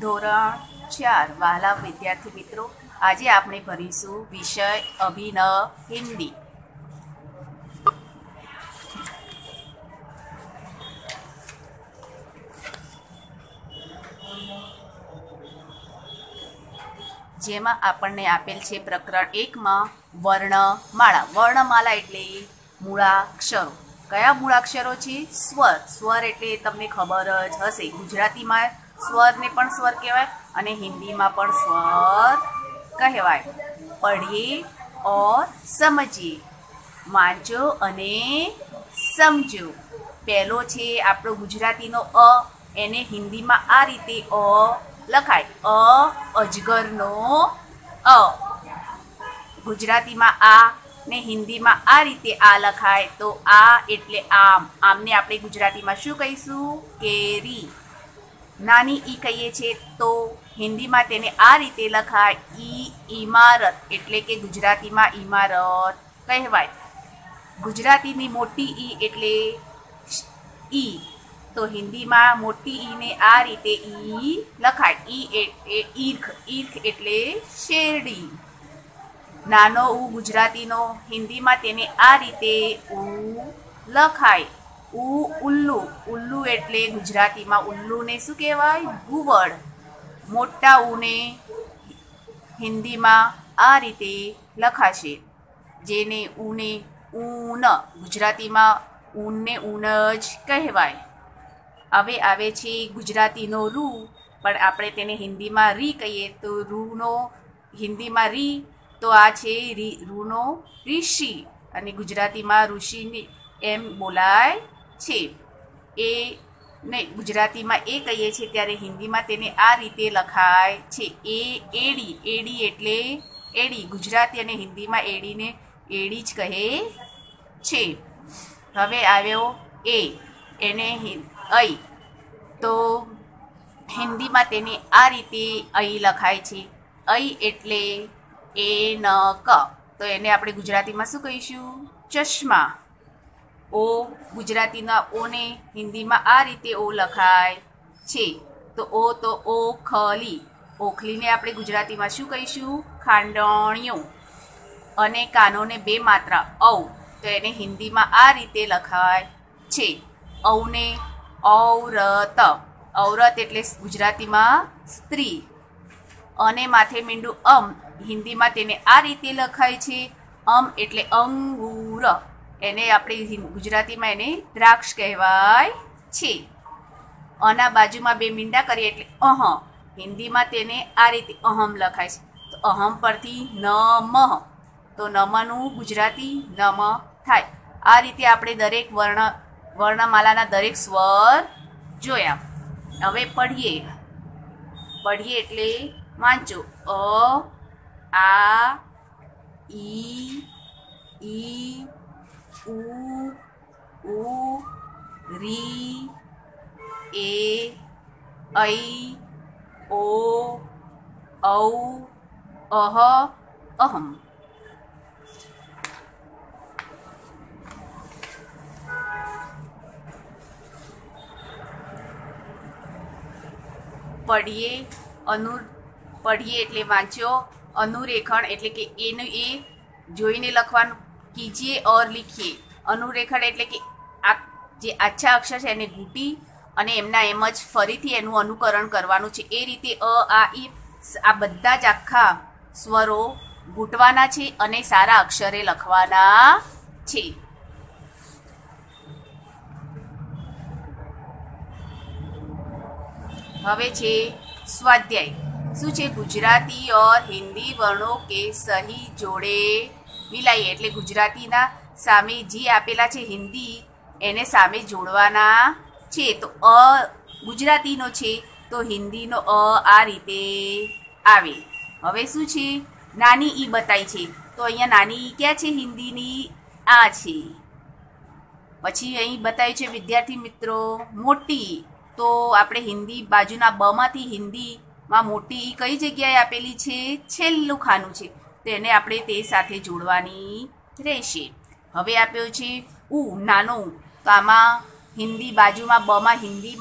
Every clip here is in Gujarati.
ધોરણ 4 વહાલા વિદ્યાર્થી મિત્રો, આજે આપણે ભણીશું વિષય અભિનય હિન્દી. જેમાં આપણને આપેલ છે પ્રકરણ 1માં વર્ણમાળા. વર્ણમાળા એટલે મૂળાક્ષરો. કયા મૂળાક્ષરો છે? સ્વર. સ્વર એટલે તમને ખબર જ હશે, ગુજરાતીમાં સ્વરને પણ સ્વર કહેવાય અને હિન્દીમાં પણ સ્વર કહેવાય. પઢીએ ઓર સમજીએ, વાંચો અને સમજો. પહેલો છે આપણો ગુજરાતીનો અ, એને હિન્દીમાં આ રીતે અ લખાય, અજગરનો અ. ગુજરાતીમાં આ ને હિન્દીમાં આ રીતે આ લખાય, તો આ એટલે આમ. આમને આપણે ગુજરાતીમાં શું કહીશું? કેરી. નાની ઈ કહીએ છીએ તો હિન્દીમાં તેને આ રીતે લખાય, ઇમારત, એટલે કે ગુજરાતીમાં ઇમારત કહેવાય. ગુજરાતીની મોટી ઈ એટલે ઈ, તો હિન્દીમાં મોટી ઈને આ રીતે ઈ લખાય, ઈ એટલે ઈર્ખ. ઈર્ખ એટલે શેરડી. નાનો ઉ ગુજરાતીનો, હિન્દીમાં તેને આ રીતે ઉ લખાય, ઉલ્લુ. ઉલ્લુ એટલે ગુજરાતીમાં ઉલ્લુને શું કહેવાય? ઘુવડ. મોટા ઉને હિન્દીમાં આ રીતે લખાશે, જેને ઉને ઊન, ગુજરાતીમાં ઊનને ઊન જ કહેવાય. હવે આવે છે ગુજરાતીનો રૂ, પણ આપણે તેને હિન્દીમાં રી કહીએ તો રૂનો હિન્દીમાં રી, તો આ છે રૂનો ઋષિ, અને ગુજરાતીમાં ઋષિની એમ બોલાય છે. એ ને ગુજરાતીમાં એ કહીએ છીએ ત્યારે હિન્દીમાં તેને આ રીતે લખાય છે, એડી. એડી એટલે એડી. ગુજરાતી અને હિન્દીમાં એડીને એડી જ કહે છે. હવે આવ્યો એ, એને ઐ, તો હિન્દીમાં તેને આ રીતે ઐ લખાય છે, ઐ એટલે એનક, તો એને આપણે ગુજરાતીમાં શું કહીશું? ચશ્મા. ઓ, ગુજરાતીના ઓને હિન્દીમાં આ રીતે ઓ લખાય છે, તો ઓખલી. ઓખલીને આપણે ગુજરાતીમાં શું કહીશું? ખાંડણીઓ. અને કાનોને 2 માત્રા ઔ, તો એને હિન્દીમાં આ રીતે લખાય છે, ઔને ઔરત. ઔરત એટલે ગુજરાતીમાં સ્ત્રી. અને માથે મીંડું હિન્દીમાં તેને આ રીતે લખાય છે, એટલે અંગૂર. એને આપણે ગુજરાતીમાં એને દ્રાક્ષ કહેવાય છે. અના બાજુમાં 2 મીંડા કરીએ એટલે હિન્દીમાં તેને આ રીતે અહમ લખાય છે, તો અહમ પરથી નમ, તો નમનું ગુજરાતી નમ થાય. આ રીતે આપણે દરેક વર્ણમાલાના દરેક સ્વર જોયા. હવે પઢીએ. પઢીએ એટલે વાંચો. આ, ઈ, ઉ, રી, એ, ઐ, ઓ, ઔ, અહમ. પઢીએ. પઢીએ એટલે વાંચ્યો. અનુરેખણ એટલે કે એનું એ જોઈને લખવાનું. કીજીએ ઓર લીખીએ. અનુરેખણ એટલે કે આ જે આછા અક્ષર છે એને ઘૂંટી અને એમના એમ જ ફરીથી એનું અનુકરણ કરવાનું છે. એ રીતે આ ઈ આ બધા જ આખા સ્વરો ઘૂંટવાના છે અને સારા અક્ષરે લખવાના છે. હવે છે સ્વાધ્યાય. શું છે? ગુજરાતી और हिंदी वर्णों के सही जोड़े मिलाइए. એટલે ગુજરાતીના સામે જે આપેલા છે હિન્દી, એને સામે જોડવાના છે. તો ગુજરાતીનો છે તો હિન્દીનો આ રીતે આવે. હવે શું છે? નાની ઈ બતાવી છે, તો અહીંયા નાની ઈ ક્યાં છે? હિન્દીની આ છે. પછી અહીં બતાવ્યું છે વિદ્યાર્થી મિત્રો મોટી, તો આપણે હિન્દી બાજુના બમાંથી હિન્દીમાં મોટી ઈ કઈ જગ્યાએ આપેલી છે? છેલ્લું ખાનું છે, તો એને આપણે તે સાથે જોડવાની રહેશે. હવે આપ્યો છે ઉ, નાનો. તો આમાં હિન્દી બાજુમાં બમાં હિન્દીમાં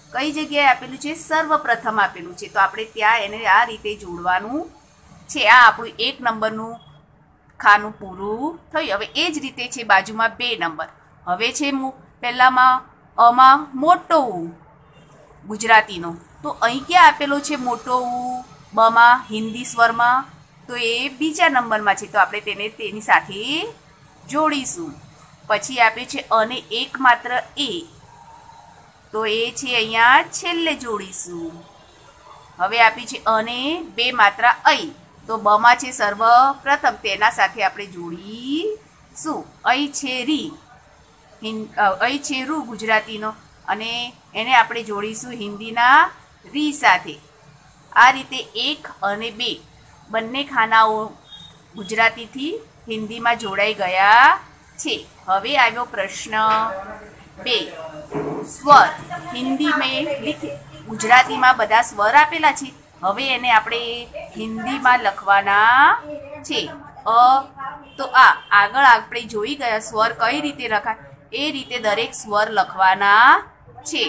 કઈ જગ્યાએ આપેલું છે? સર્વપ્રથમ આપેલું છે, તો આપણે ત્યાં એને આ રીતે જોડવાનું છે. આ આપણું 1 નંબરનું ખાનું પૂરું થયું. હવે એ જ રીતે છે બાજુમાં 2 નંબર. હવે છે પહેલામાં અમાં મોટો ઉ ગુજરાતીનો, તો અહીં ક્યાં આપેલો છે મોટો ઉ? બમાં હિન્દી સ્વરમાં, તો એ બીજા નંબરમાં છે, તો આપણે તેને તેની સાથે જોડીશું. પછી આપ્યું છે અને એકમાત્ર એ, તો એ છે અહીંયા છેલ્લે જોડીશું. હવે આપ્યું છે અને 2 માત્ર ऐ, તો બમાં છે સર્વપ્રથમ, તેના સાથે આપણે જોડીશું. ऐ છે રી, ऐ છે રૂ ગુજરાતીનો, અને એને આપણે જોડીશું હિન્દીના રી સાથે. આ રીતે 1 અને 2 બંને ખાનાઓ ગુજરાતીથી હિન્દીમાં જોડાઈ ગયા છે. હવે આવ્યો પ્રશ્ન 2. સ્વર હિન્દી મેં લીખે. ગુજરાતીમાં બધા સ્વર આપેલા છે, હવે એને આપણે હિન્દીમાં લખવાના છે. તો આગળ આપણે જોઈ ગયા સ્વર કઈ રીતે લખાય, એ રીતે દરેક સ્વર લખવાના છે.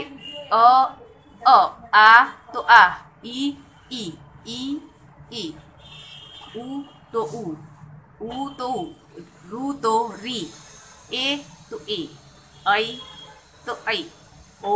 આ તો આ, ઈ ઈ, ઉ તો ઉ તો ઉ, રૂ તો રી, એ તો એ, ऐ તો ऐ, ઓ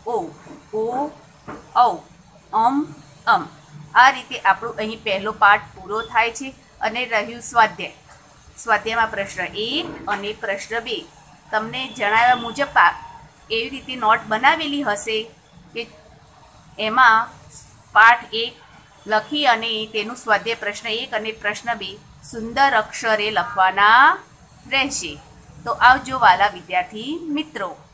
ઔ, અમ. આ રીતે આપણું અહીં પહેલો પાઠ પૂરો થાય છે. અને રહ્યું સ્વાધ્યાયમાં પ્રશ્ન 1 અને પ્રશ્ન 2. તમને જણાવ્યા મુજબ એવી રીતે નોટ બનાવેલી હશે કે એમાં પાઠ 1 લખી અને તેનું સ્વાધ્યાય પ્રશ્ન 1 અને પ્રશ્ન 2 સુંદર અક્ષરે લખવાના રહેશે. તો આવજો વાલા વિદ્યાર્થી મિત્રો.